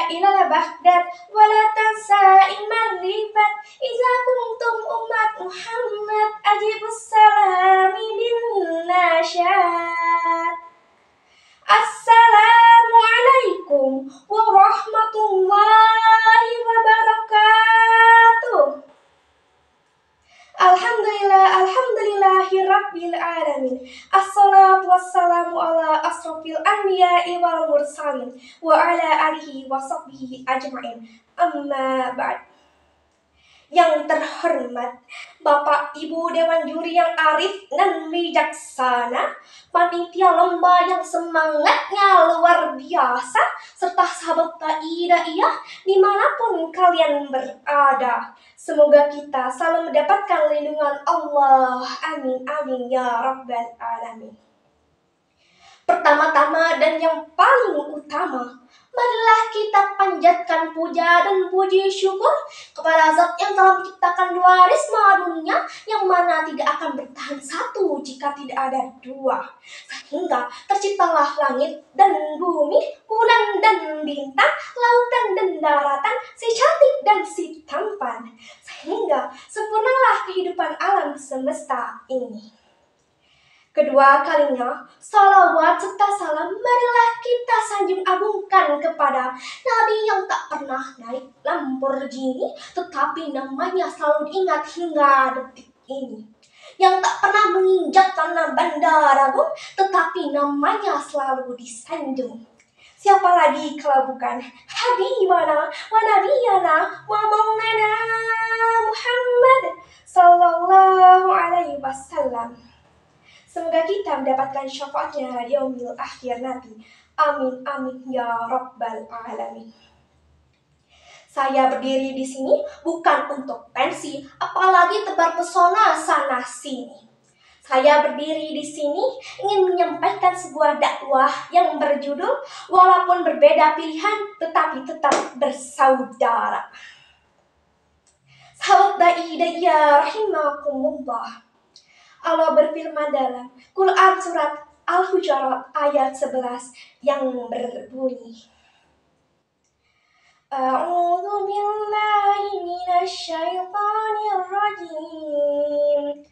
ilal baghdad wala tansa'imar ribat iza kuntum umat Muhammad ajibus salami bin nasyad. Assalamualaikum warahmatullahi wabarakatuh. Alhamdulillahi rabbil alamin. Assalatu wassalamu ala asrofil anbiya'i wal mursalin wa ala alihi wa sahbihi ajma'in. Amma ba'd. Yang terhormat Bapak Ibu Dewan Juri yang arif dan bijaksana, panitia lomba yang semangatnya luar biasa, serta sahabat daiyah dimanapun kalian berada. Semoga kita selalu mendapatkan lindungan Allah. Amin amin ya rabbal alamin. Pertama-tama dan yang paling utama, marilah kita panjatkan puja dan puji syukur kepada Zat yang telah menciptakan dua risma dunia, yang mana tidak akan bertahan satu jika tidak ada dua. Sehingga terciptalah langit dan bumi, bulan dan bintang, lautan dan daratan, si cantik dan si tampan. Sehingga sempurnalah kehidupan alam semesta ini. Kedua kalinya, salawat serta salam marilah kita sanjung agungkan kepada Nabi yang tak pernah naik Lamborghini, tetapi namanya selalu diingat hingga detik ini. Yang tak pernah menginjak tanah Bandar Agung, tetapi namanya selalu disanjung. Siapa lagi kalau bukan Habibana wa Nabiyana wa Maulana Muhammad sallallahu alaihi wasallam. Semoga kita mendapatkan syafaatnya di yaumil akhir nanti. Amin amin ya rabbal alamin. Saya berdiri di sini bukan untuk pensi, apalagi tebar pesona sana sini. Saya berdiri di sini ingin menyampaikan sebuah dakwah yang berjudul walaupun berbeda pilihan tetapi tetap bersaudara. Sahabat daiyah rahimakumullah. Allah berfirman dalam Quran surat Al-Hujurat ayat 11 yang berbunyi, A'udzu billahi minasy syaithanir rajim.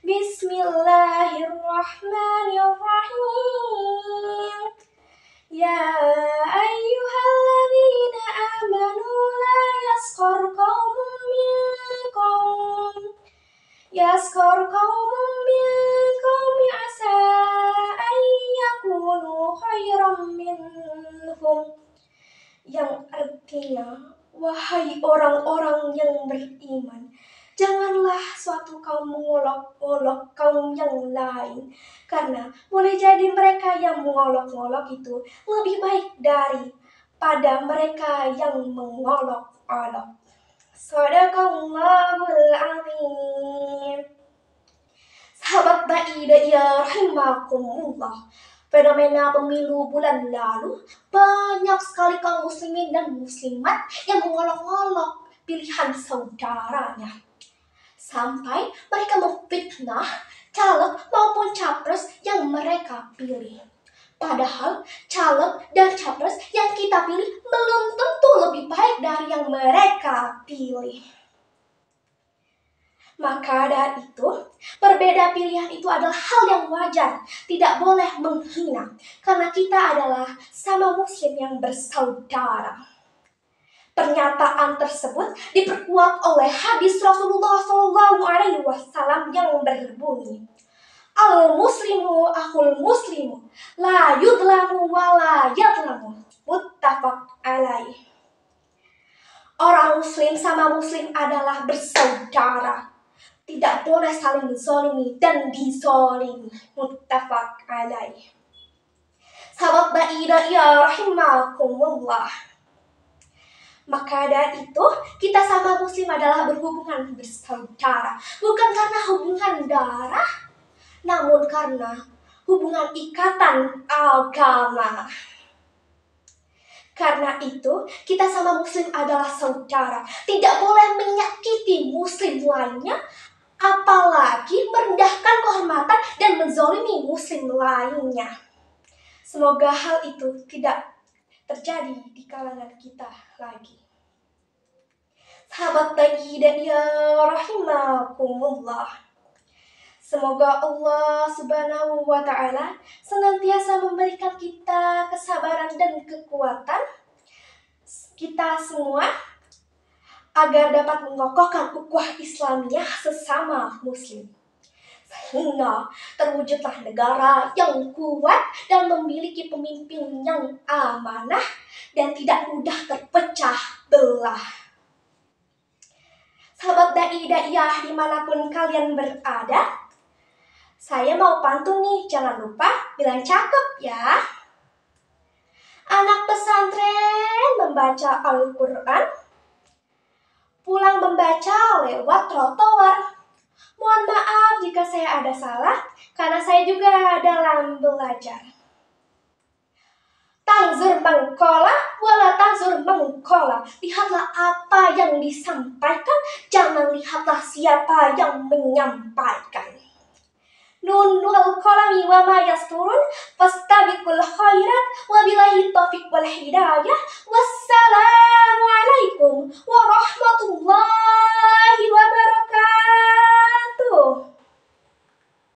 Bismillahirrahmanirrahim. Ya ayyuhalladzina amanu la yaskhar qaumun min qaum yaskor qaumun min qaumi asa an yakunu khairam minhum, yang artinya, wahai orang-orang yang beriman, janganlah suatu kaum mengolok-olok kaum yang lain, karena boleh jadi mereka yang mengolok-olok itu lebih baik daripada mereka yang mengolok-olok. Shadaqallahul azim. Sahabat daiyah rahimakumullah. Fenomena pemilu bulan lalu, banyak sekali kaum muslimin dan muslimat yang mengolok-olok pilihan saudaranya. Sampai mereka memfitnah caleg maupun capres yang mereka pilih. Padahal caleg dan capres yang kita pilih belum tentu lebih baik dari yang mereka pilih. Maka dari itu, berbeda pilihan itu adalah hal yang wajar, tidak boleh menghina, karena kita adalah sama muslim yang bersaudara. Pernyataan tersebut diperkuat oleh hadis Rasulullah SAW yang berbunyi, Al-muslimu akhul muslimu, la yudlamu wa la yadlamu, muttafaq alaih. Orang muslim sama muslim adalah bersaudara, tidak boleh saling menzalimi dan dizalimi, muttafaq alaih. Sahabat daiyah rahimakumullah. Maka dari itu, kita sama muslim adalah berhubungan bersaudara, bukan karena hubungan darah, namun karena hubungan ikatan agama. Karena itu, kita sama muslim adalah saudara. Tidak boleh menyakiti muslim lainnya, apalagi merendahkan kehormatan dan menzalimi muslim lainnya. Semoga hal itu tidak terjadi di kalangan kita lagi. Sahabat Daiyah rahimakumullah. Semoga Allah Subhanahu wa Ta'ala senantiasa memberikan kita kesabaran dan kekuatan kita semua agar dapat mengokohkan ukhuwah Islamiyah sesama muslim, sehingga terwujudlah negara yang kuat dan memiliki pemimpin yang amanah dan tidak mudah terpecah belah. Sahabat daiyah dimanapun kalian berada, saya mau pantun nih, jangan lupa bilang cakep ya. Anak pesantren membaca Al-Quran, pulang membaca lewat trotoar. Mohon maaf jika saya ada salah, karena saya juga dalam belajar. Tanzur mengkola, wala tanzur mengkola. Lihatlah apa yang disampaikan, jangan lihatlah siapa yang menyampaikan. Nun wal qalami wa ma yasturun fastabiqul khairat wabillahi taufiq wal hidayah. Wassalam.